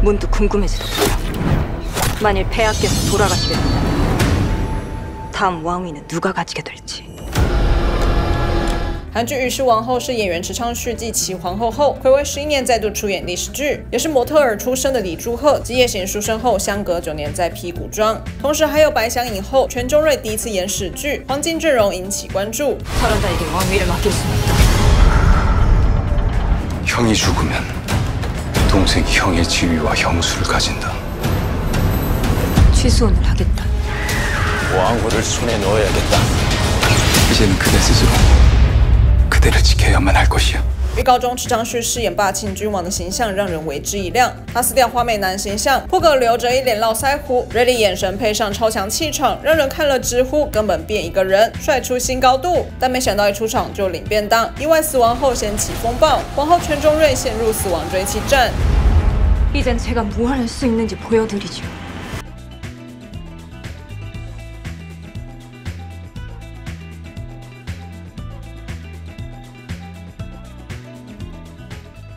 문득 궁금해지더라고요. 만일 폐하께서 돌아가시게 된다면 다음 왕위는 누가 가지게 될지. 韩剧《虞氏王后》是演员池昌旭继其皇后后，暌违11年再度出演历史剧，也是模特儿出身的李柱赫继叶贤书生后，相隔9年再披古装。同时还有白想影后全钟瑞第一次演史剧，黄金阵容引起关注。 사람들에게 왕위를 맡길 수 있다. 형이 죽으면 동생이 형의 지위와 형수를 가진다. 취소원을 하겠다. 왕후를 손에 넣어야겠다. 이제는 그대 스스로 그대를 지켜야만 할 것이야. 预告中，池昌旭饰演霸庆君王的形象让人为之一亮。他撕掉花美男形象，破格留着一脸络腮胡，锐利眼神配上超强气场，让人看了直呼根本变一个人，帅出新高度。但没想到一出场就领便当，意外死亡后掀起风暴，皇后全钟瑞陷入死亡追妻战。 이젠 제가 뭘 할 수 있는지 보여드리죠.